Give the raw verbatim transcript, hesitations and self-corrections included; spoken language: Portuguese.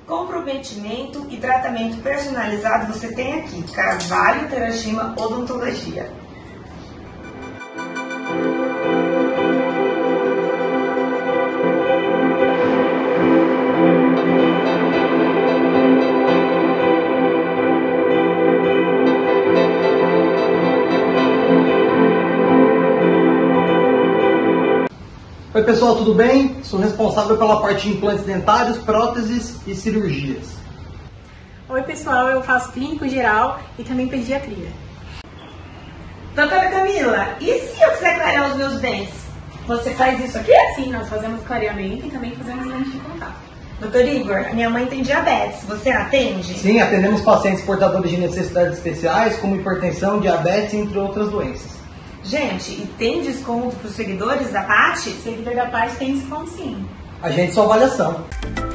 Comprometimento e tratamento personalizado você tem aqui, Carvalho Terashima Odontologia. Oi pessoal, tudo bem? Sou responsável pela parte de implantes dentários, próteses e cirurgias. Oi pessoal, eu faço clínico geral e também pediatria. Doutora Camila, e se eu quiser clarear os meus dentes? Você faz isso aqui? Sim, nós fazemos clareamento e também fazemos lente de contato. Doutor Igor, a minha mãe tem diabetes, você atende? Sim, atendemos pacientes portadores de necessidades especiais, como hipertensão, diabetes, entre outras doenças. Gente, e tem desconto para os seguidores da Paty? Seguidor da Paty tem desconto sim. Agende sua avaliação.